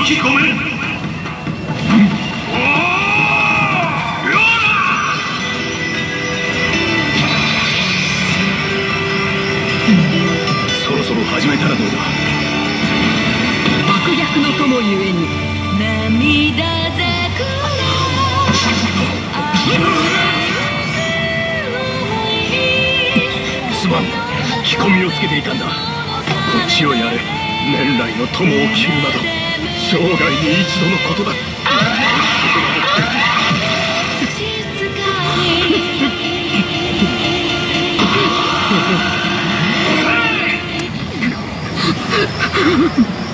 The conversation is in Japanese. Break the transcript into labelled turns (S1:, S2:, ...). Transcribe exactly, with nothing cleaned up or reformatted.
S1: きごめん。そろそろ始めたらどうだ。
S2: 悪逆の友ゆえに涙桜。
S1: すまん、着込みをつけていたんだ。こっちをやれ。年来の友を切るなど生涯に一度のことだ。
S2: フフフ。